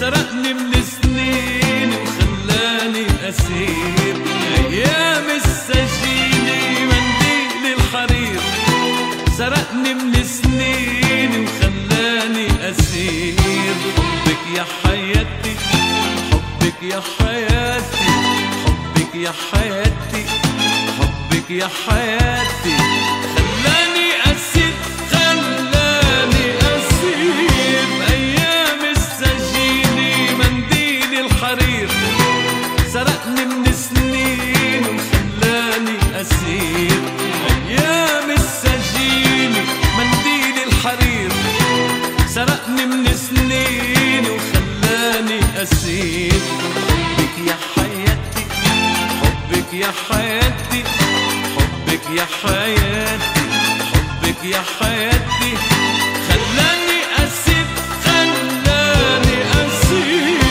سرقني من سنين وخلاني أسير. أيام السجين منديل الحرير، سرقني من سنين وخلاني أسير. حبك يا حياتي، حبك يا حياتي، حبك يا حياتي، حبك يا حياتي، خلاني أسير، خلاني أسير. أيام السجين منديل الحرير، سرقني من سنين وخلاني أسير. أيام السجين منديل الحرير، سرقني من سنين وخلاني أسير. حبك يا حياتي، حبك يا حياتي، حبك يا حياتي، حبك يا حياتي، خلاني أسير، خلاني أسير.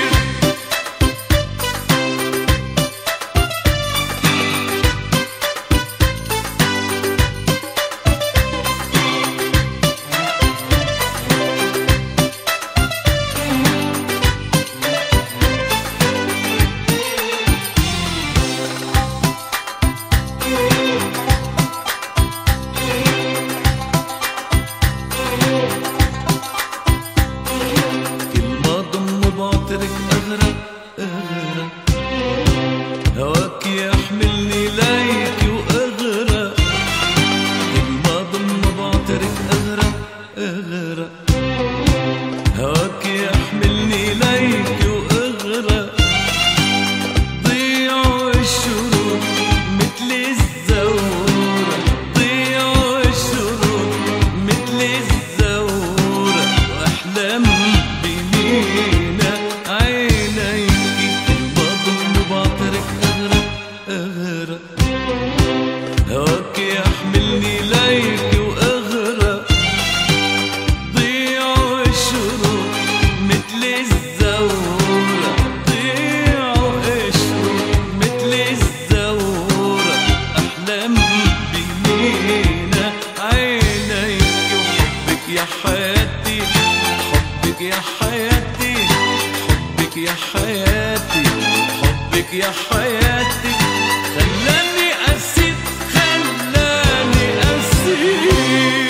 أغرق أغرق هواك يحملني ليك وأغرق، كل ما ضم بعترك أغرق أغرق هواك يحملني ليك وأغرق. ضيعوا الشروق مثل الزورة، ضيعوا الشروق مثل الزورة، وأحلام بمينا عينيكي. بضم بعطرك أغرق أغرق هواك يحملني ليك وأغرق. ضيعوا الشروق مثل الزورة، ضيعوا الشروق مثل الزورة، أحلام بمينا عينيكي. وحبك يا حياتي، حبك يا حياتي، حبك يا حياتي، حبك يا حياتي، خلاني أسير، خلاني أسير.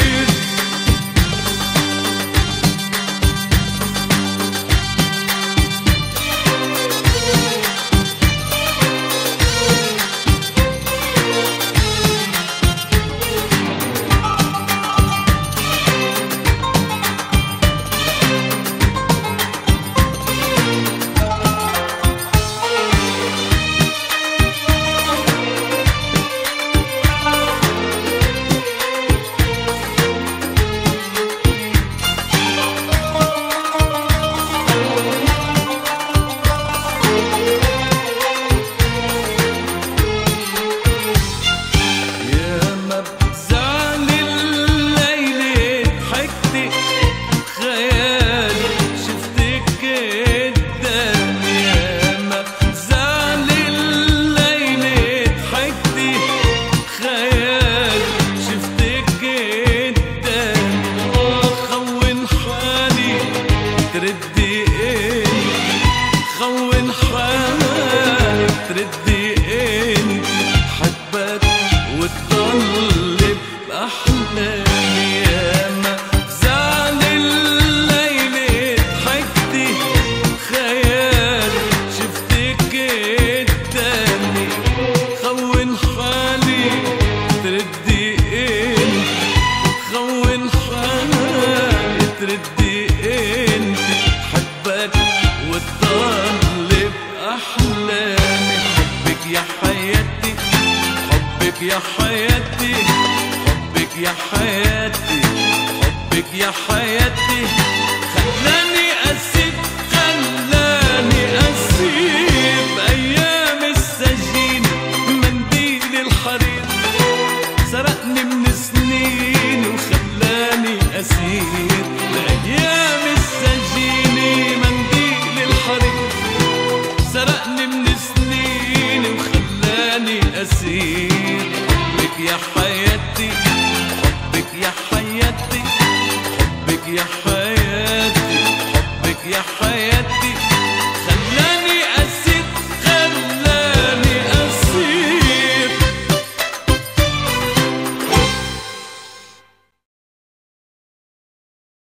خون حالي تردي انت، حبك وتضل بأحلامي. ياما زعل الليل ضحكتي خيالي شفتك التاني. خون حالي تردي انت، خون حالي تردي انت، حبك وتضل بأحلامي. حبك يا حياتي، حبك يا حياتي، حبك يا حياتي، حبك يا حياتي، خلاني أسيب، خلاني أسيب. أيام السجين منديل الحرير، سرقني من سنين وخلاني أسير. أيام السجين منديل الحرير، سرقني من سنين وخلاني أسير.